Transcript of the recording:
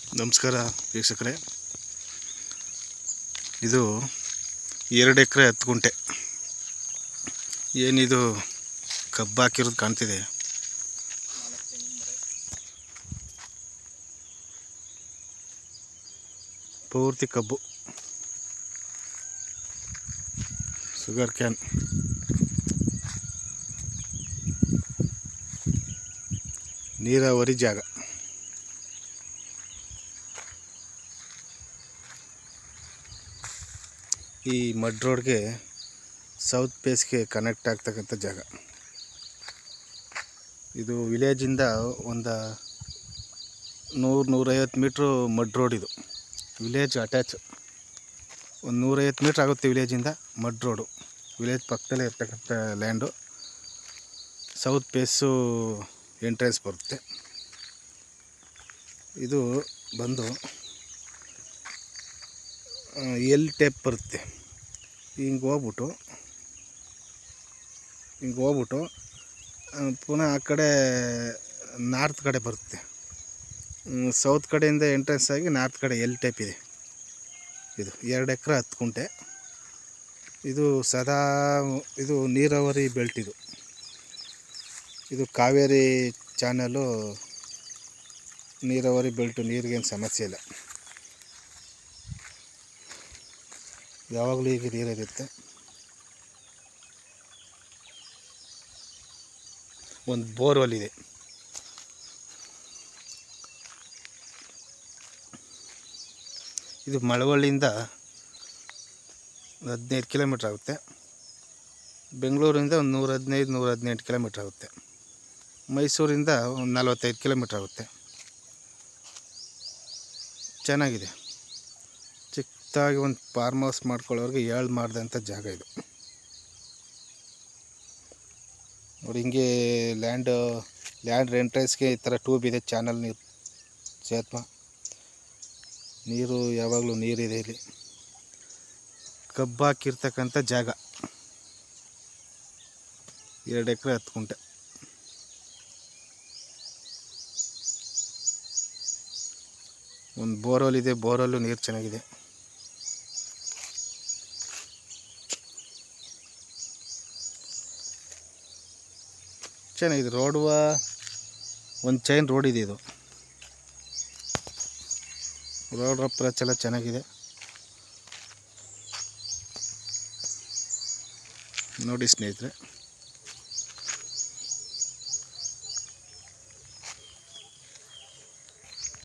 ನಮಸ್ಕಾರ ವೀಕ್ಷಕರೇ, ಇದು 2 ಎಕರೆ 10 ಗುಂಟೆ ಏನಿದು ಕಬ್ಬು ಹಾಕಿರೋದು ಕಾಣ್ತಿದೆ. ಪೂರ್ತಿ ಕಬ್ಬು, ಶುಗರ್ ಕ್ಯಾನ್, ನೀರಾವರಿ ಜಾಗ. ಈ ಮಡ್ ರೋಡ್ಗೆ ಸೌತ್ ಫೇಸ್ಗೆ ಕನೆಕ್ಟ್ ಆಗ್ತಕ್ಕಂಥ ಜಾಗ ಇದು. ವಿಲೇಜಿಂದ ಒಂದು 100-150 ಮೀಟ್ರು ಮಡ್ ರೋಡ್. ಇದು ವಿಲೇಜ್ ಅಟ್ಯಾಚ್, ಒಂದು 150 ಮೀಟ್ರ್ ಆಗುತ್ತೆ ವಿಲೇಜಿಂದ ಮಡ್ ರೋಡು. ವಿಲೇಜ್ ಪಕ್ಕದಲ್ಲೇ ಇರ್ತಕ್ಕಂಥ ಲ್ಯಾಂಡು. ಸೌತ್ ಫೇಸು ಎಂಟ್ರೆನ್ಸ್ ಬರುತ್ತೆ. ಇದು ಬಂದು ಎಲ್ ಟೈಪ್ ಬರುತ್ತೆ. ಹಿಂಗೆ ಹೋಗ್ಬಿಟ್ಟು ಪುನಃ ಆ ಕಡೆ ನಾರ್ತ್ ಕಡೆ ಬರುತ್ತೆ. ಸೌತ್ ಕಡೆಯಿಂದ ಎಂಟ್ರೆನ್ಸ್ ಆಗಿ ನಾರ್ತ್ ಕಡೆ ಎಲ್ ಟೈಪ್ ಇದೆ. ಇದು 2 ಎಕರೆ 10 ಗುಂಟೆ. ಇದು ಇದು ನೀರಾವರಿ ಬೆಲ್ಟ್. ಇದು ಕಾವೇರಿ ಚಾನಲು ನೀರಾವರಿ ಬೆಲ್ಟು. ನೀರಿಗೇನು ಸಮಸ್ಯೆ ಇಲ್ಲ, ಯಾವಾಗಲೂ ಈಗ ನೀರಿರುತ್ತೆ. ಒಂದು ಬೋರ್ವೆಲ್ ಇದೆ. ಇದು ಮಳವಳ್ಳಿಯಿಂದ 15 ಕಿಲೋಮೀಟ್ರ್ ಆಗುತ್ತೆ. ಬೆಂಗಳೂರಿಂದ ಒಂದು 115-118 ಕಿಲೋಮೀಟ್ರ್ ಆಗುತ್ತೆ. ಮೈಸೂರಿಂದ ಒಂದು 45 ಕಿಲೋಮೀಟ್ರ್ ಆಗುತ್ತೆ. ಚೆನ್ನಾಗಿದೆ. ಚಿಕ್ಕದಾಗಿ ಒಂದು ಫಾರ್ಮ್ ಹೌಸ್ ಮಾಡ್ಕೊಳ್ಳೋರಿಗೆ ಮಾಡಿದಂಥ ಜಾಗ ಇದು ನೋಡಿ. ಹಿಂಗೆ ಲ್ಯಾಂಡ್ ಎಂಟ್ರೆನ್ಸ್ಗೆ ಈ ಥರ ಟ್ಯೂಬ್ ಇದೆ. ಚಾನಲ್ ನೀರು ನೀರು ಯಾವಾಗಲೂ ನೀರಿದೆ ಇಲ್ಲಿ. ಕಬ್ಬು ಹಾಕಿರ್ತಕ್ಕಂಥ ಜಾಗ 2 ಎಕರೆ 10 ಗುಂಟೆ. ಒಂದು ಬೋರ್ವೆಲ್ ಇದೆ. ಬೋರ್ವೆಲ್ಲು ನೀರು ಚೆನ್ನಾಗಿದೆ. ಚೆನ್ನಾಗಿದೆ. ರೋಡ್ ಒಂದು ಚೈನ್ ರೋಡ್ ಇದೆ. ಇದು ರೋಡ್ ಅಪ್ರೋಚ್ ಎಲ್ಲ ಚೆನ್ನಾಗಿದೆ ನೋಡಿ ಸ್ನೇಹಿತರೆ.